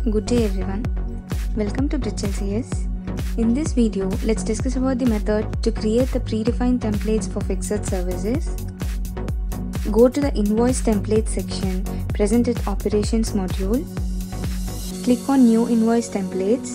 Good day everyone. Welcome to Bridge LCS. In this video, let's discuss about the method to create the predefined templates for fixed services. Go to the Invoice Template section present at Operations module. Click on New Invoice Templates.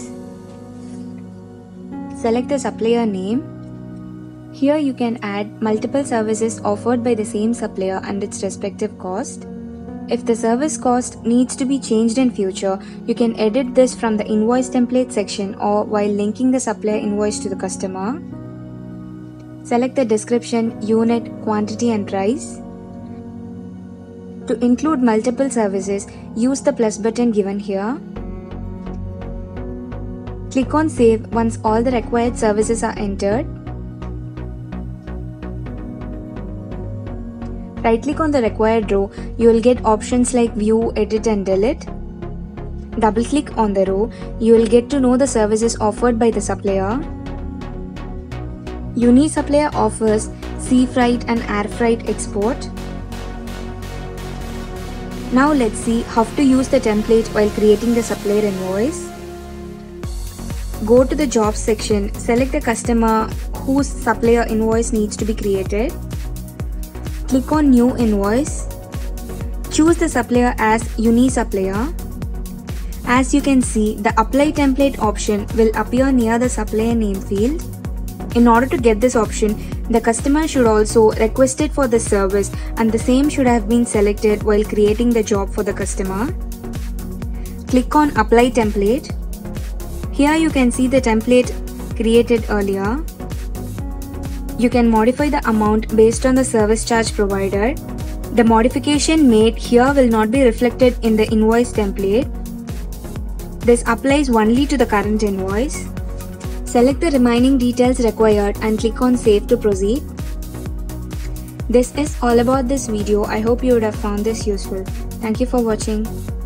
Select the supplier name. Here you can add multiple services offered by the same supplier and its respective cost. If the service cost needs to be changed in future, you can edit this from the Invoice Template section or while linking the supplier invoice to the customer. Select the description, unit, quantity and price. To include multiple services, use the plus button given here. Click on Save once all the required services are entered. Right-click on the required row, you will get options like View, Edit and Delete. Double-click on the row, you will get to know the services offered by the supplier. Supplier offers sea freight and air freight export. Now let's see how to use the template while creating the supplier invoice. Go to the Jobs section, select the customer whose supplier invoice needs to be created. Click on New Invoice. Choose the supplier as Supplier. As you can see, the Apply Template option will appear near the supplier name field. In order to get this option, the customer should also request it for the service and the same should have been selected while creating the job for the customer. Click on Apply Template. Here you can see the template created earlier. You can modify the amount based on the service charge provided. The modification made here will not be reflected in the invoice template. This applies only to the current invoice. Select the remaining details required and click on Save to proceed. This is all about this video. I hope you would have found this useful. Thank you for watching.